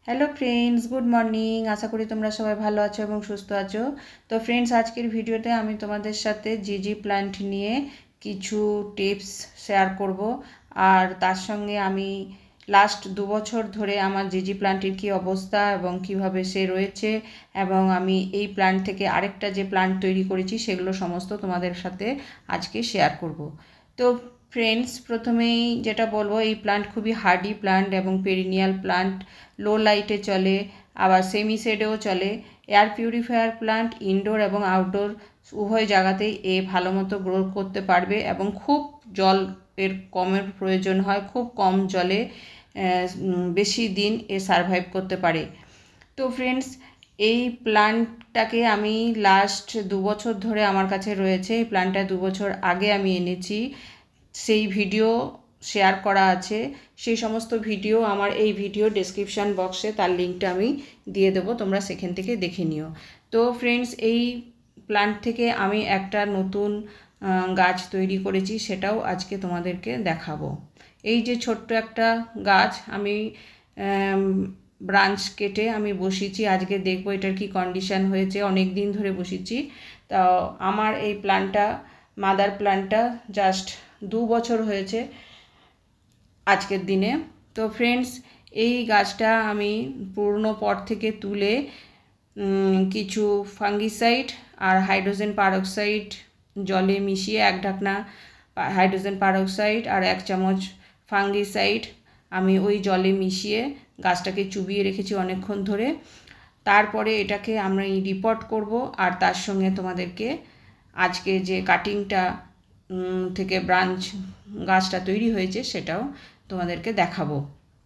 Hello friends, good morning. আশা করি তোমরা সবাই ভালো আছো এবং সুস্থ আছো। তো ফ্রেন্ডস, আজকের ভিডিওতে আমি তোমাদের সাথে জিজি প্ল্যান্ট নিয়ে কিছু টিপস শেয়ার করব। আর তার সঙ্গে আমি লাস্ট 2 বছর ধরে আমার জিজি প্ল্যান্টের কী অবস্থা এবং কিভাবে সে রয়েছে, এবং আমি এই প্ল্যান্ট থেকে আরেকটা যে প্ল্যান্ট তৈরি করেছি সেগুলো সমস্ত তোমাদের সাথে আজকে শেয়ার করব। তো ফ্রেন্ডস, প্রথমেই যেটা বলবো, এই প্ল্যান্ট খুবই হার্ডি প্ল্যান্ট এবং পেরিনিয়াল প্ল্যান্ট। লো লাইটে চলে, আবার সেমি শেডেও চলে। এয়ার পিউরিফায়ার প্ল্যান্ট, ইনডোর এবং আউটডোর উভয় জায়গাতেই ভালো মতো গ্রো করতে পারবে এবং খুব জল এর কমের প্রয়োজন হয়। খুব কম জলে বেশি দিন সারভাইভ করতে পারে। তো ফ্রেন্ডস, এই প্ল্যান্টটাকে আমি লাস্ট 2 বছর ধরে আমার কাছে রয়েছে। এই প্ল্যান্টটা 2 বছর আগে আমি এনেছি, সেই ভিডিও শেয়ার করা আছে। সেই সমস্ত ভিডিও আমার এই ভিডিও ডেসক্রিপশান বক্সে তার লিঙ্কটা আমি দিয়ে দেবো, তোমরা সেখান থেকে দেখে নিও। তো ফ্রেন্ডস, এই প্ল্যান্ট থেকে আমি একটা নতুন গাছ তৈরি করেছি, সেটাও আজকে তোমাদেরকে দেখাবো। এই যে ছোট্ট একটা গাছ আমি ব্রাঞ্চ কেটে আমি বসিয়েছি, আজকে দেখবো এটার কি কন্ডিশন হয়েছে। অনেক দিন ধরে বসিয়েছি। তা আমার এই প্ল্যান্টটা, মাদার প্ল্যান্টটা জাস্ট 2 বছর হয়েছে আজকের দিনে। তো ফ্রেন্ডস, এই গাছটা আমি পুরনো পট থেকে তুলে কিছু ফাঙ্গিসাইড আর হাইড্রোজেন পারক্সাইড জলে মিশিয়ে, 1 ঢাকনা হাইড্রোজেন পারক্সাইড আর 1 চামচ ফাঙ্গিসাইড আমি ওই জলে মিশিয়ে গাছটাকে চুবিয়ে রেখেছি অনেকক্ষণ ধরে। তারপরে এটাকে আমরা রিপোর্ট করব, আর তার সঙ্গে তোমাদেরকে আজকে যে কাটিংটা থেকে ব্রাঞ্চ গাছটা তৈরি হয়েছে সেটাও তোমাদেরকে দেখাবো।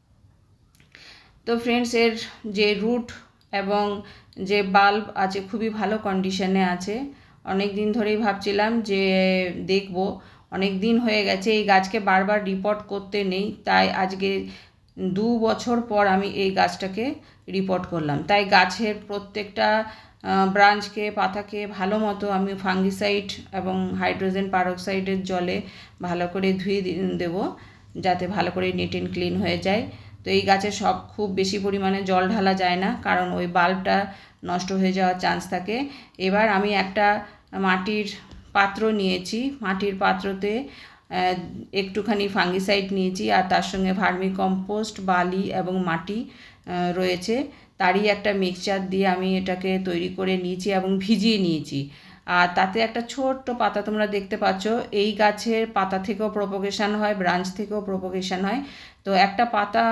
তো ফ্রেন্ডস, এর যে রুট এবং যে বাল্ব আছে খুবই ভালো কন্ডিশনে আছে। অনেক দিন ধরেই ভাবছিলাম যে দেখব, অনেক দিন হয়ে গেছে, এই গাছকে বারবার রিপোর্ট করতে নেই, তাই আজকে 2 বছর পর আমি এই গাছটাকে রিপোর্ট করলাম। তাই গাছের প্রত্যেকটা ব্রাঞ্চকে, পাতাকে ভালো মতো আমি ফাঙ্গিসাইড এবং হাইড্রোজেন পারক্সাইডের জলে ভালো করে ধুয়ে দেব, যাতে ভালো করে নিট অ্যান্ড ক্লিন হয়ে যায়। তো এই গাছে খুব বেশি পরিমাণে জল ঢালা যায় না, কারণ ওই বাল্বটা নষ্ট হয়ে যাওয়ার চান্স থাকে। এবার আমি একটা মাটির পাত্র নিয়েছি, মাটির পাত্রতে একটুখানি ফাঙ্গিসাইড নিয়েছি, আর তার সঙ্গে ভার্মি কম্পোস্ট, বালি এবং মাটি রয়েছে। তারই একটা মিক্সচার দিয়ে আমি এটাকে তৈরি করে নিয়েছি এবং ভিজিয়ে নিয়েছি। আর তাতে একটা ছোট্ট পাতা তোমরা দেখতে পাচ্ছ। এই গাছের পাতা থেকেও প্রোপোগেশন হয়, ব্রাঞ্চ থেকেও প্রোপোগেশন হয়। তো একটা পাতা,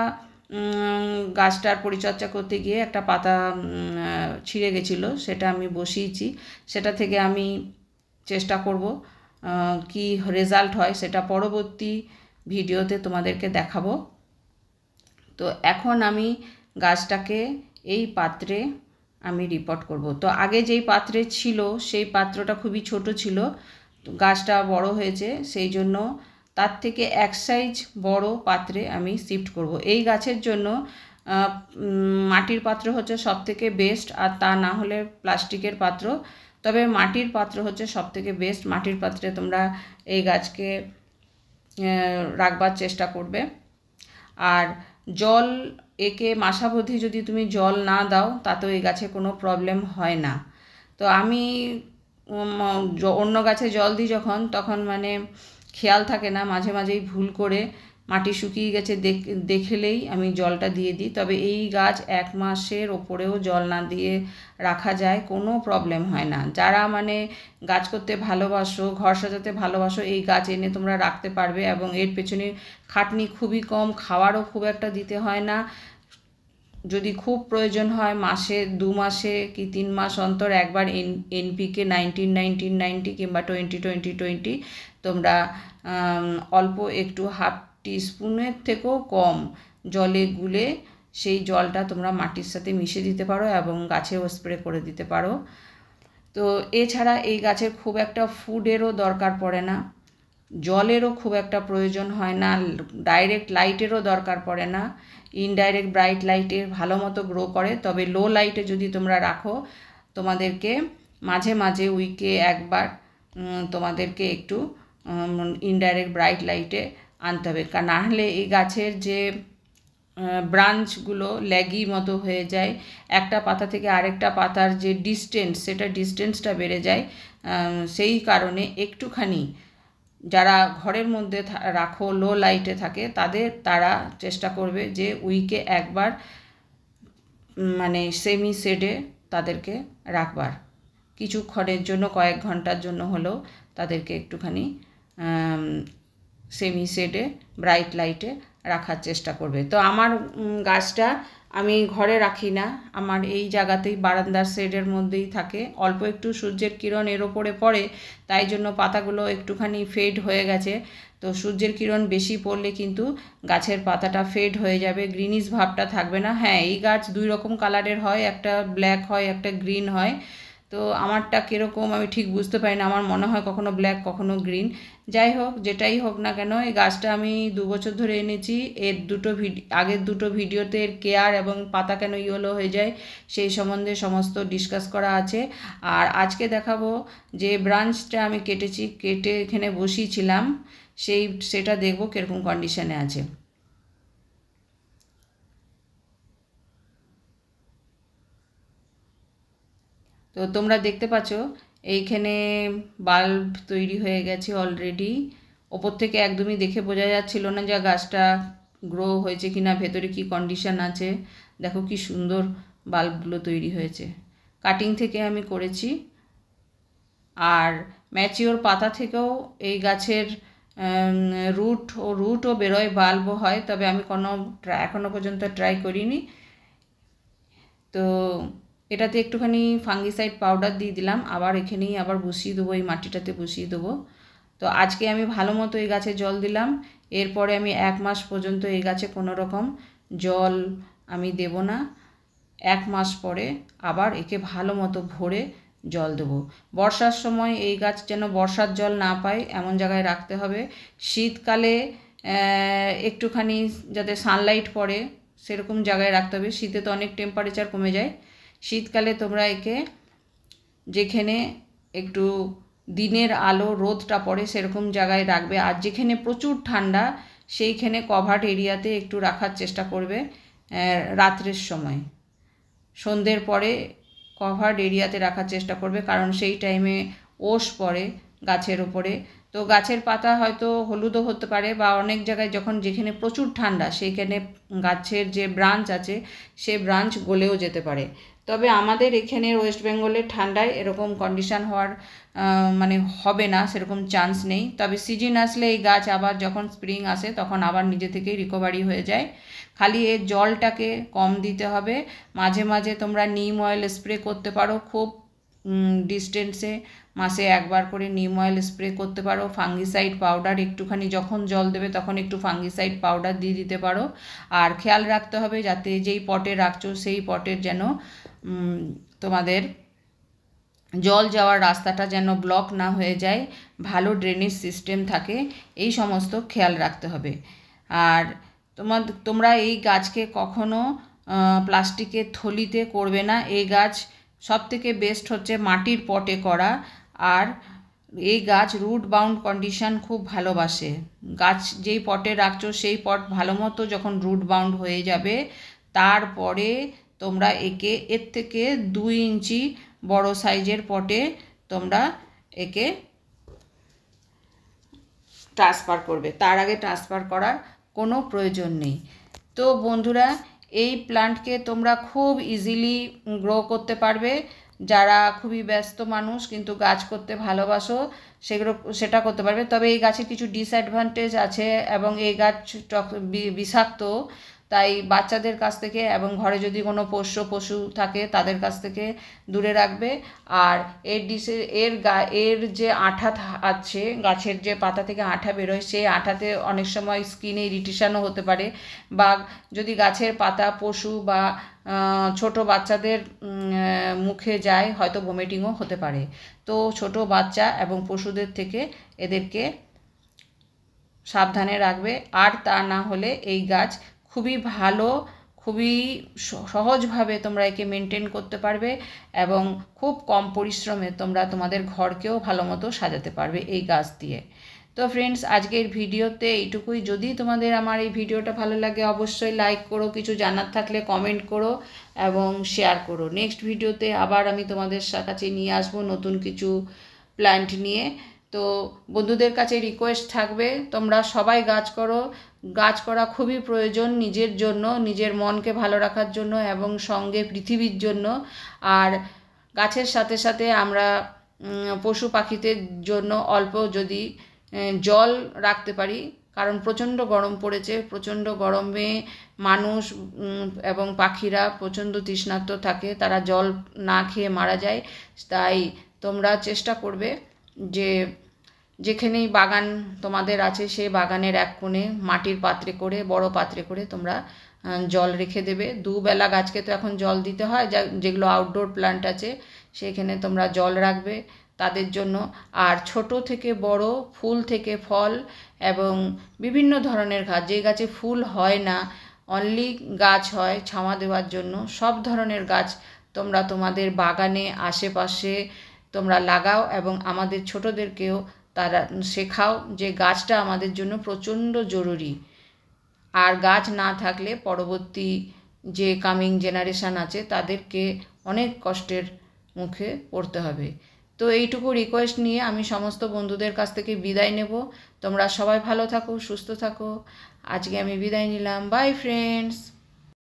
গাছটার পরিচর্যা করতে গিয়ে একটা পাতা ছিঁড়ে গেছিলো, সেটা আমি বসিয়েছি। সেটা থেকে আমি চেষ্টা করব কি রেজাল্ট হয় সেটা পরবর্তী ভিডিওতে তোমাদেরকে দেখাবো। তো এখন আমি গাছটাকে এই পাত্রে আমি রিপোর্ট করব। তো আগে যেই পাত্রে ছিল সেই পাত্রটা খুবই ছোট ছিল, তো গাছটা বড় হয়েছে, সেই জন্য তার থেকে 1 সাইজ বড় পাত্রে আমি শিফট করব। এই গাছের জন্য মাটির পাত্র হচ্ছে সবথেকে বেস্ট, আর তা না হলে প্লাস্টিকের পাত্র, তবে মাটির পাত্র হচ্ছে সবথেকে বেস্ট। মাটির পাত্রে তোমরা এই গাছকে রাখবার চেষ্টা করবে। আর জল একে মাসাবধি যদি তুমি জল না দাও তাতেও এই গাছে কোনো প্রবলেম হয় না। তো আমি অন্য গাছে জল দিই যখন, তখন মানে খেয়াল থাকে না, মাঝে মাঝেই ভুল করে মাটি শুকিয়ে গেছে দেখলেই আমি জলটা দিয়ে দিই। তবে এই গাছ 1 মাসের ওপরেও জল না দিয়ে রাখা যায়, কোনো প্রবলেম হয় না। যারা মানে গাছ করতে ভালোবাসো, ঘর সাজাতে ভালোবাসো, এই গাছ এনে তোমরা রাখতে পারবে এবং এর পেছনে খাটনি খুবই কম, খাওয়ারও খুব একটা দিতে হয় না। যদি খুব প্রয়োজন হয় মাসে 2 মাসে কি 3 মাস অন্তর একবার এনপিকে 19-19-90 কিংবা 20-20-20 তোমরা অল্প একটু হাফ টিস্পুনের থেকেও কম জলে গুলে সেই জলটা তোমরা মাটির সাথে মিশিয়ে দিতে পারো এবং গাছেও স্প্রে করে দিতে পারো। তো এছাড়া এই গাছের খুব একটা ফুডেরও দরকার পড়ে না, জলেরও খুব একটা প্রয়োজন হয় না, ডাইরেক্ট লাইটেরও দরকার পড়ে না। ইনডাইরেক্ট ব্রাইট লাইটে ভালো মতো গ্রো করে, তবে লো লাইটে যদি তোমরা রাখো, তোমাদেরকে মাঝে মাঝে উইকে একবার তোমাদেরকে একটু ইনডাইরেক্ট ব্রাইট লাইটে আনতে হবে, কারণ না হলে এই গাছের যে ব্রাঞ্চগুলো ল্যাগি মতো হয়ে যায়, একটা পাতা থেকে আরেকটা পাতার যে ডিস্টেন্স, সেটা ডিস্টেন্সটা বেড়ে যায়। সেই কারণে একটুখানি যারা ঘরের মধ্যে রাখো, লো লাইটে থাকে, তারা চেষ্টা করবে যে উইকে একবার মানে সেমি শেডে তাদেরকে রাখবার, কিছুক্ষণের জন্য, কয়েক ঘন্টার জন্য হলেও তাদেরকে একটুখানি সেমি শেডে ব্রাইট লাইটে রাখার চেষ্টা করবে। তো আমার গাছটা আমি ঘরে রাখি না, আমার এই জায়গাতেই বারান্দার শেডের মধ্যেই থাকে। অল্প একটু সূর্যের কিরণ এর ওপরে পড়ে, তাই জন্য পাতাগুলো একটুখানি ফেড হয়ে গেছে। তো সূর্যের কিরণ বেশি পড়লে কিন্তু গাছের পাতাটা ফেড হয়ে যাবে, গ্রিনিশ ভাবটা থাকবে না। হ্যাঁ, এই গাছ দুই রকম কালারের হয়, একটা ব্ল্যাক হয়, একটা গ্রিন হয়। তো আমারটা কীরকম আমি ঠিক বুঝতে পারি না, আমার মনে হয় কখনো ব্ল্যাক কখনো গ্রিন। যাই হোক, যেটাই হোক না কেন, এই গাছটা আমি 2 বছর ধরে এনেছি। এর আগের দুটো ভিডিওতে এর কেয়ার এবং পাতা কেন ইয়েলো হয়ে যায় সেই সম্বন্ধে সমস্ত ডিসকাস করা আছে। আর আজকে দেখাবো যে ব্রাঞ্চটা আমি কেটে এখানে বসিয়েছিলাম, সেটা দেখবো কীরকম কন্ডিশনে আছে। তো তোমরা দেখতে পাচ্ছ এইখানে বাল্ব তৈরি হয়ে গেছে অলরেডি। ওপর থেকে একদমই দেখে বোঝা যাচ্ছিল না যে গাছটা গ্রো হয়েছে কিনা, ভেতরে কি কন্ডিশন আছে। দেখো কি সুন্দর বাল্বগুলো তৈরি হয়েছে, কাটিং থেকে আমি করেছি। আর ম্যাচিওর পাতা থেকেও এই গাছের রুটও বেরোয়, বাল্বও হয়, তবে আমি এখনও পর্যন্ত ট্রাই করিনি। তো এটাতে একটুখানি ফাঙ্গিসাইড পাউডার দিয়ে দিলাম, এখানেই বসিয়ে দেবো, এই মাটিটাতে বসিয়ে দেবো। তো আজকে আমি ভালো মতো এই গাছে জল দিলাম, এরপরে আমি 1 মাস পর্যন্ত এই গাছে কোনো রকম জল আমি দেব না। 1 মাস পরে আবার একে ভালো মতো ভরে জল দেবো। বর্ষার সময় এই গাছ যেন বর্ষার জল না পায় এমন জায়গায় রাখতে হবে। শীতকালে একটুখানি যাতে সানলাইট পড়ে সেরকম জায়গায় রাখতে হবে। শীতে তো অনেক টেম্পারেচার কমে যায়, শীতকালে তোমরা একে যেখানে একটু দিনের আলো রোদটা পড়ে সেরকম জায়গায় রাখবে। আর যেখানে প্রচুর ঠান্ডা সেইখানে কভার্ড এরিয়াতে একটু রাখার চেষ্টা করবে। রাত্রের সময় সন্ধ্যের পরে কভার্ড এরিয়াতে রাখার চেষ্টা করবে, কারণ সেই টাইমে ওশ পড়ে গাছের ওপরে। তো গাছের পাতা হয়তো হলুদও হতে পারে, বা অনেক জায়গায় যেখানে প্রচুর ঠান্ডা সেইখানে গাছের যে ব্রাঞ্চ আছে সে ব্রাঞ্চ গলেও যেতে পারে। তবে আমাদের এখানে ওয়েস্ট বেঙ্গলের ঠান্ডায় এরকম কন্ডিশন হওয়ার হবে না, সেরকম চান্স নেই। তবে সিজন আসলে এই গাছ আবার যখন স্প্রিং আসে তখন আবার নিজে থেকেই রিকভারি হয়ে যায়। খালি এর জলটাকে কম দিতে হবে। মাঝে মাঝে তোমরা নিম অয়েল স্প্রে করতে পারো, খুব ডিস্টেন্সে মাসে একবার করে নিম অয়েল স্প্রে করতে পারো। ফাঙ্গিসাইড পাউডার একটুখানি যখন জল দেবে তখন একটু ফাঙ্গিসাইড পাউডার দিয়ে দিতে পারো। আর খেয়াল রাখতে হবে যাতে যেই পটে রাখছো সেই পটের যেন তোমাদের জল যাওয়ার রাস্তাটা যেন ব্লক না হয়ে যায়, ভালো ড্রেনেজ সিস্টেম থাকে, এই সমস্ত খেয়াল রাখতে হবে। আর তোমরা এই গাছকে কখনো প্লাস্টিকের থলিতে করবে না। এই গাছ সবথেকে বেস্ট হচ্ছে মাটির পটে করা। আর এই গাছ রুট বাউন্ড কন্ডিশন খুব ভালোবাসে। গাছ যেই পটে রাখছো সেই পট ভালো মতো যখন রুট বাউন্ড হয়ে যাবে, তারপরে তোমরা একে এর থেকে 2 ইঞ্চি বড় সাইজের পটে তোমরা একে ট্রান্সফার করবে। তার আগে ট্রান্সফার করার কোনো প্রয়োজন নেই। তো বন্ধুরা, এই প্ল্যান্টকে তোমরা খুব ইজিলি গ্রো করতে পারবে। যারা খুবই ব্যস্ত মানুষ কিন্তু গাছ করতে ভালোবাসো সেটা করতে পারবে। তবে এই গাছের কিছু ডিসঅ্যাডভান্টেজ আছে এবং এই গাছ বিষাক্ত, তাই বাচ্চাদের কাছ থেকে এবং ঘরে যদি কোনো পোষ্য পশু থাকে তাদের কাছ থেকে দূরে রাখবে। আর এর যে আঠা আছে, গাছের যে পাতা থেকে আঠা বেরোয়, সেই আঠাতে অনেক সময় স্কিনে ইরিটেশনও হতে পারে, বা যদি গাছের পাতা পশু বা ছোট বাচ্চাদের মুখে যায় হয়তো ভমিটিংও হতে পারে। তো ছোট বাচ্চা এবং পশুদের থেকে এদেরকে সাবধানে রাখবে। আর তা না হলে এই গাছ খুবই ভালো, খুবই সহজভাবে তোমরা একে মেনটেন করতে পারবে এবং খুব কম পরিশ্রমে তোমরা তোমাদের ঘরকেও ভালো মতো সাজাতে পারবে এই গাছ দিয়ে। তো ফ্রেন্ডস, আজকের ভিডিওতে এইটুকুই। যদি তোমাদের আমার এই ভিডিওটা ভালো লাগে অবশ্যই লাইক করো, কিছু জানার থাকলে কমেন্ট করো এবং শেয়ার করো। নেক্সট ভিডিওতে আবার আমি তোমাদের কাছে নিয়ে আসবো নতুন কিছু প্ল্যান্ট নিয়ে। তো বন্ধুদের কাছে রিকোয়েস্ট থাকবে, তোমরা সবাই গাছ করো। গাছ করা খুবই প্রয়োজন নিজের জন্য, নিজের মনকে ভালো রাখার জন্য এবং সঙ্গে পৃথিবীর জন্য। আর গাছের সাথে সাথে আমরা পশু পাখিদের জন্য অল্প যদি জল রাখতে পারি, কারণ প্রচণ্ড গরম পড়েছে। প্রচণ্ড গরমে মানুষ এবং পাখিরা প্রচণ্ড তৃষ্ণার্ত থাকে, তারা জল না খেয়ে মারা যায়। তাই তোমরা চেষ্টা করবে যে যেখানেই বাগান তোমাদের আছে সেই বাগানের এক কোণে মাটির পাত্রে করে, বড় পাত্রে করে তোমরা জল রেখে দেবে। দুবেলা গাছকে তো এখন জল দিতে হয়, যেগুলো আউটডোর প্ল্যান্ট আছে সেখানে তোমরা জল রাখবে তাদের জন্য। আর ছোট থেকে বড়, ফুল থেকে ফল এবং বিভিন্ন ধরনের গাছ, যে গাছে ফুল হয় না, অনলি গাছ হয় ছাওয়া দেওয়ার জন্য, সব ধরনের গাছ তোমরা তোমাদের বাগানে আশেপাশে তোমরা লাগাও এবং আমাদের ছোটদেরকেও তারা শেখাও যে গাছটা আমাদের জন্য প্রচণ্ড জরুরি। আর গাছ না থাকলে পরবর্তী যে কামিং জেনারেশান আছে তাদেরকে অনেক কষ্টের মুখে পড়তে হবে। তো এইটুকু রিকোয়েস্ট নিয়ে আমি সমস্ত বন্ধুদের কাছ থেকে বিদায় নেব। তোমরা সবাই ভালো থাকো, সুস্থ থাকো। আজকে আমি বিদায় নিলাম। Bye friends.